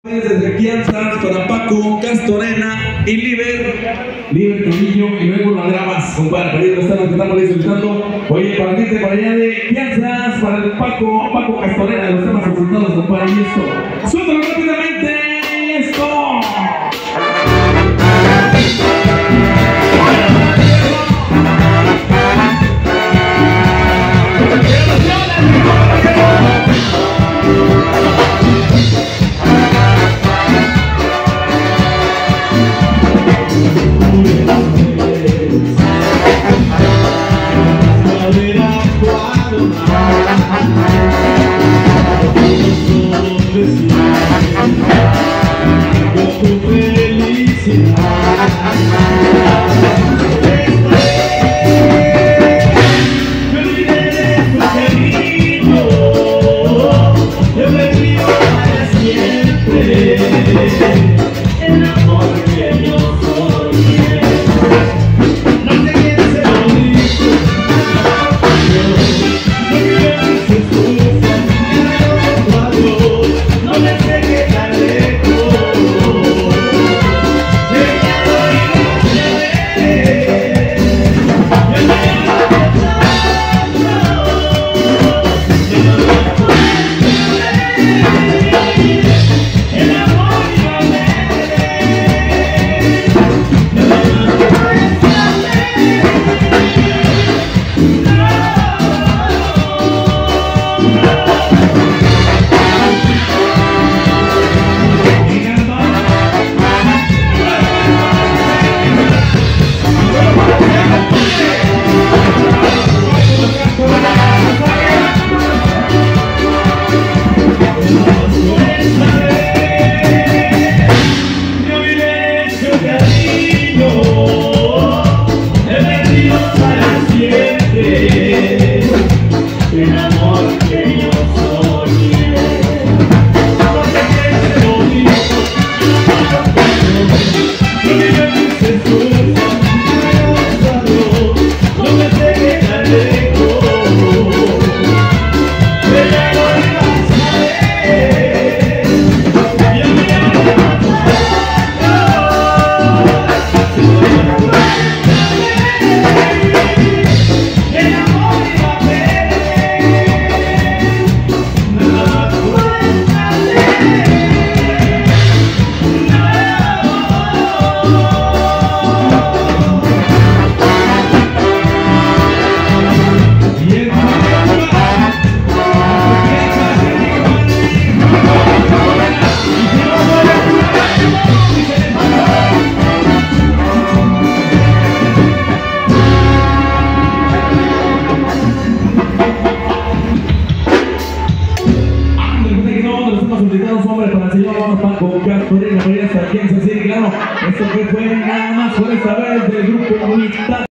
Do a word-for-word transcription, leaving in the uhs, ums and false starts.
Desde Fianzas para Paco, Castorena y Liber, Liber Camillo y luego la grabas, compadre, para ir a estar estamos solicitando. Oye, para ti, para allá de Fianzas, para el Paco, Paco Castorena, los temas solicitados, compadre, y esto. Suéltalo rápidamente, esto. Para el señor Paco Castorena, para ir hasta Kansas City, claro, esto fue, fue nada más por esta vez del grupo Unidad.